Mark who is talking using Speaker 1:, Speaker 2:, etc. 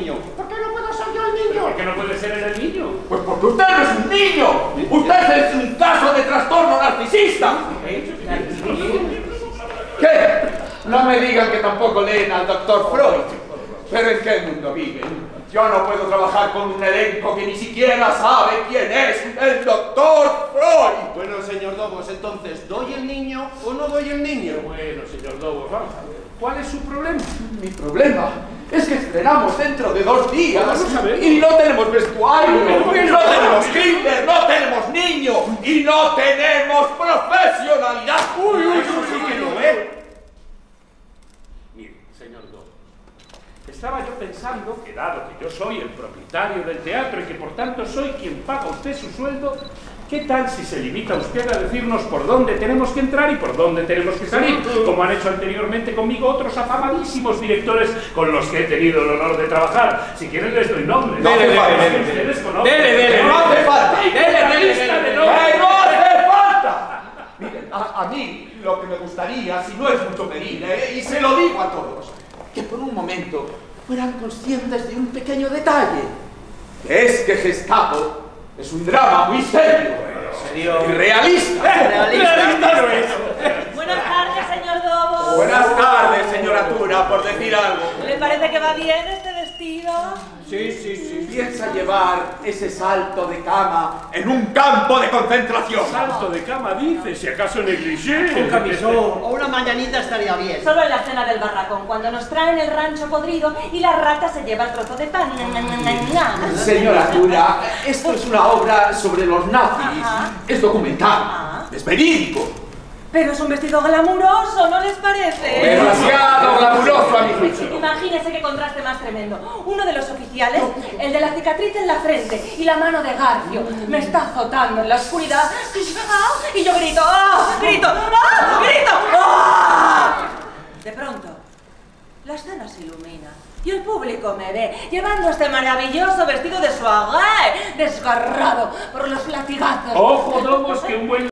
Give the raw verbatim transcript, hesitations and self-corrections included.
Speaker 1: niño. ¿Por qué no puedo ser yo el niño?
Speaker 2: ¿Por qué no puede ser él el niño?
Speaker 3: Pues porque usted no es un niño. Usted es un caso de trastorno narcisista. ¿Qué? No me digan que tampoco leen al doctor Freud. ¿Pero en qué mundo viven? Yo no puedo trabajar con un elenco que ni siquiera sabe quién es el doctor Freud.
Speaker 1: Bueno, señor Dobos, entonces, ¿doy el niño o no doy el niño?
Speaker 2: Bueno, señor Dobos, vamos a ver. ¿Cuál es su problema?
Speaker 3: Mi problema es que estrenamos dentro de dos días
Speaker 2: Vamos a ver.
Speaker 3: y no tenemos vestuario,
Speaker 2: Pero,
Speaker 3: no
Speaker 2: pero,
Speaker 3: tenemos
Speaker 2: pero,
Speaker 3: kinder, no tenemos niño y no tenemos profesionalidad.
Speaker 2: Uy, uy, eso sí que no, ¿eh? Mire, señor Dobos, estaba yo pensando que dado que yo soy el propietario del teatro y que por tanto soy quien paga a usted su sueldo, ¿qué tal si se limita usted a decirnos por dónde tenemos que entrar y por dónde tenemos que salir? Como han hecho anteriormente conmigo otros afamadísimos directores con los que he tenido el honor de trabajar. Si quieren les doy nombres.
Speaker 3: No hace falta.
Speaker 2: Que ustedes conocen.
Speaker 3: Dele, dele, no hace falta.
Speaker 2: Dele, dele, dele,
Speaker 3: ¡Eh, no hace falta! Miren, a, a mí lo que me gustaría, si no es mucho pedir, ¿eh? Y se lo digo a todos, que por un momento fueran conscientes de un pequeño detalle, que es que Gestapo es un drama muy serio,
Speaker 1: Serio.
Speaker 3: y realista.
Speaker 2: Realista no es.
Speaker 4: Buenas tardes, señor Dobos.
Speaker 3: Buenas tardes, señora Tura, por decir algo.
Speaker 4: ¿Le parece que va bien este vestido?
Speaker 3: Sí, sí, sí. Piensa llevar ese salto de cama en un campo de concentración.
Speaker 2: Salto de cama, dice, si acaso negligé.
Speaker 1: Un camisón o una mañanita estaría bien.
Speaker 4: Solo en la cena del barracón, cuando nos traen el rancho podrido y la rata se lleva el trozo de pan.
Speaker 3: Señora Tura, esto es una obra sobre los nazis.
Speaker 4: Ajá.
Speaker 3: Es documental,
Speaker 4: Ajá.
Speaker 3: es verídico.
Speaker 4: Pero es un vestido glamuroso, ¿no les parece?
Speaker 3: Demasiado glamuroso a mi juicio.
Speaker 4: Imagínese qué contraste más tremendo. Uno de los oficiales, el de la cicatriz en la frente y la mano de Garfio, me está azotando en la oscuridad. ¡Ah! Y yo grito, ¡ah! ¡Grito! ¡ah! ¡Grito! ¡ah! De pronto, la escena se ilumina y el público me ve llevando este maravilloso vestido de soirée, desgarrado por los latigazos.
Speaker 2: Ojo, Dobos, que un buen